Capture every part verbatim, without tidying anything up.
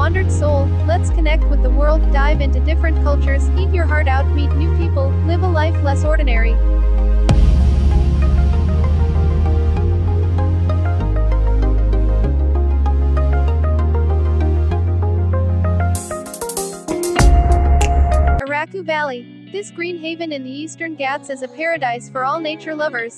wandered soul, let's connect with the world, dive into different cultures, eat your heart out, meet new people, live a life less ordinary. Araku Valley. This green haven in the Eastern Ghats is a paradise for all nature lovers.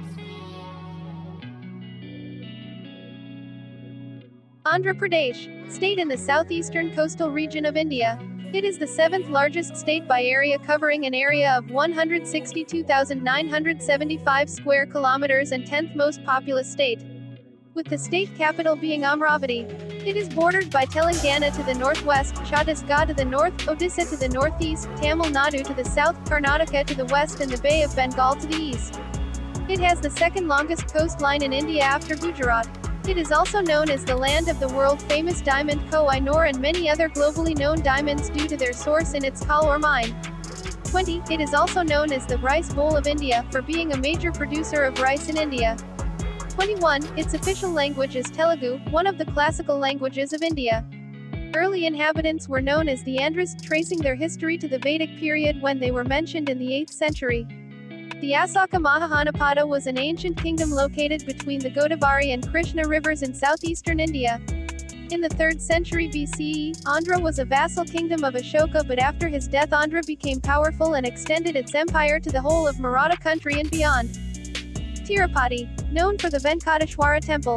Andhra Pradesh, state in the southeastern coastal region of India. It is the seventh largest state by area, covering an area of one hundred sixty-two thousand nine hundred seventy-five square kilometers and tenth most populous state, with the state capital being Amravati. It is bordered by Telangana to the northwest, Chhattisgarh to the north, Odisha to the northeast, Tamil Nadu to the south, Karnataka to the west, and the Bay of Bengal to the east. It has the second longest coastline in India after Gujarat. It is also known as the land of the world-famous diamond Koh-i-Noor and many other globally known diamonds due to their source in its Kalore mine. twenty. It is also known as the Rice Bowl of India, for being a major producer of rice in India. twenty-one. Its official language is Telugu, one of the classical languages of India. Early inhabitants were known as the Andhras, tracing their history to the Vedic period when they were mentioned in the eighth century. The Ashoka Mahajanapada was an ancient kingdom located between the Godavari and Krishna rivers in southeastern India. In the third century B C E, Andhra was a vassal kingdom of Ashoka, but after his death Andhra became powerful and extended its empire to the whole of Maratha country and beyond. Tirupati, known for the Venkateshwara temple.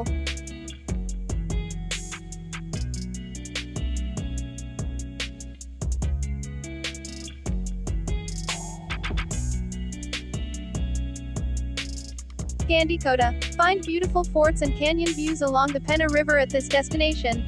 Gandikota. Find beautiful forts and canyon views along the Penna River at this destination.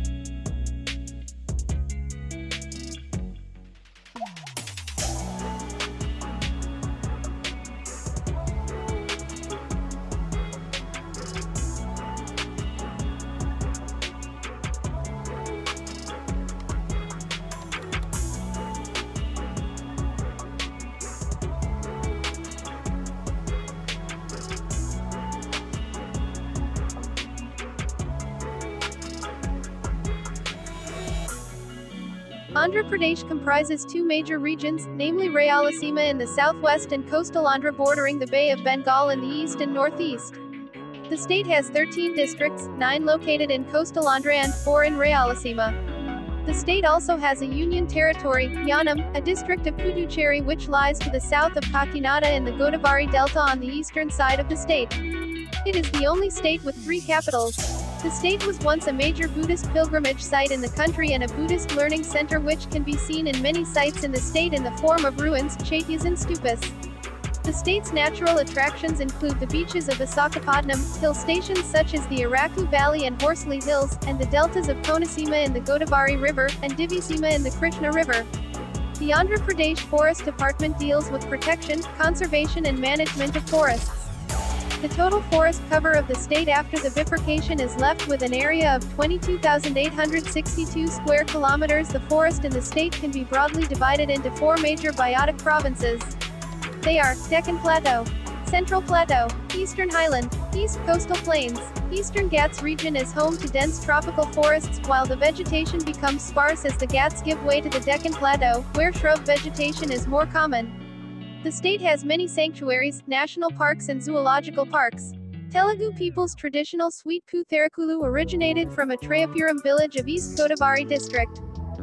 Andhra Pradesh comprises two major regions, namely Rayalaseema in the southwest and coastal Andhra bordering the Bay of Bengal in the east and northeast. The state has thirteen districts, nine located in coastal Andhra and four in Rayalaseema. The state also has a union territory, Yanam, a district of Puducherry which lies to the south of Kakinada in the Godavari Delta on the eastern side of the state. It is the only state with three capitals. The state was once a major Buddhist pilgrimage site in the country and a Buddhist learning center which can be seen in many sites in the state in the form of ruins, chaityas and stupas. The state's natural attractions include the beaches of Visakhapatnam, hill stations such as the Araku Valley and Horsley Hills, and the deltas of Konaseema in the Godavari River, and Diviseema in the Krishna River. The Andhra Pradesh Forest Department deals with protection, conservation and management of forests. The total forest cover of the state after the bifurcation is left with an area of twenty-two thousand eight hundred sixty-two square kilometers. The forest in the state can be broadly divided into four major biotic provinces. They are Deccan Plateau, Central Plateau, Eastern Highland, East Coastal Plains. Eastern Ghats region is home to dense tropical forests, while the vegetation becomes sparse as the Ghats give way to the Deccan Plateau, where shrub vegetation is more common. The state has many sanctuaries, national parks and zoological parks. Telugu people's traditional sweet Pootharakkulu originated from a Trayapuram village of East Godavari district.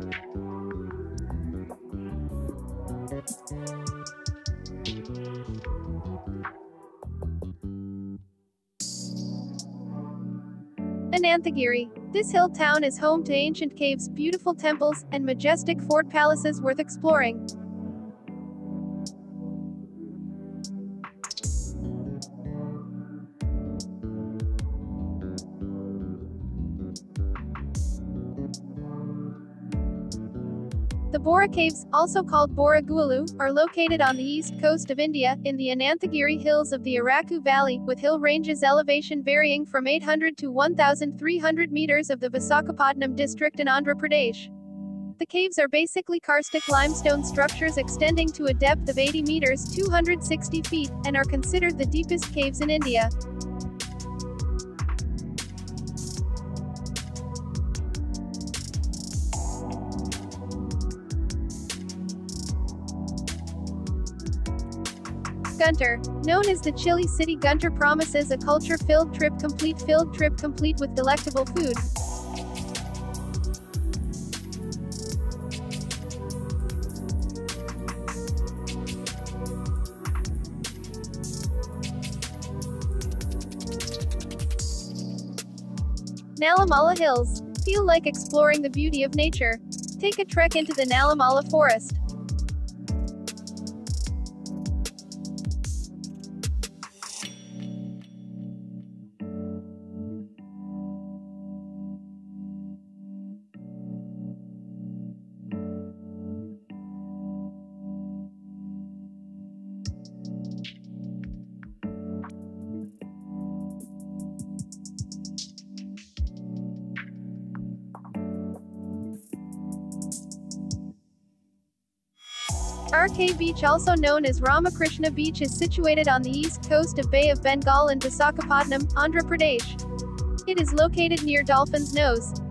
Ananthagiri. This hill town is home to ancient caves, beautiful temples, and majestic fort palaces worth exploring. The Bora Caves, also called Bora Gulu, are located on the east coast of India, in the Ananthagiri hills of the Araku Valley, with hill ranges elevation varying from eight hundred to one thousand three hundred meters of the Visakhapatnam district in Andhra Pradesh. The caves are basically karstic limestone structures extending to a depth of eighty meters (two hundred sixty feet), and are considered the deepest caves in India. Guntur. Known as the Chilli City, Guntur promises a culture-filled trip complete filled trip complete with delectable food. Nalimala Hills. Feel like exploring the beauty of nature. Take a trek into the Nalimala Forest. R K Beach, also known as Ramakrishna Beach, is situated on the east coast of Bay of Bengal in Visakhapatnam, Andhra Pradesh. It is located near Dolphin's Nose.